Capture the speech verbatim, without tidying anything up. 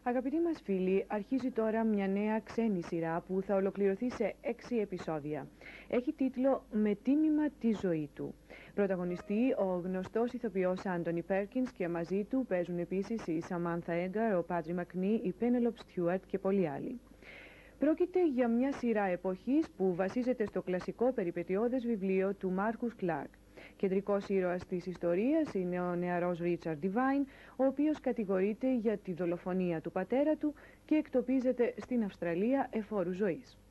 Αγαπητοί μας φίλοι, αρχίζει τώρα μια νέα ξένη σειρά που θα ολοκληρωθεί σε έξι επεισόδια. Έχει τίτλο «Με τίμημα τη ζωή του». Πρωταγωνιστεί ο γνωστός ηθοποιός Άντονι Πέρκινς και μαζί του παίζουν επίσης η Σαμάνθα Έγκαρ, ο Πάτρι Μακνί, η Πένελοπ Στιούαρτ και πολλοί άλλοι. Πρόκειται για μια σειρά εποχής που βασίζεται στο κλασικό περιπετειώδες βιβλίο του Μάρκους Κλάρκ. Κεντρικός ήρωας της ιστορίας είναι ο νεαρός Ρίτσαρντ Ντιβάιν, ο οποίος κατηγορείται για τη δολοφονία του πατέρα του και εκτοπίζεται στην Αυστραλία εφόρου ζωής.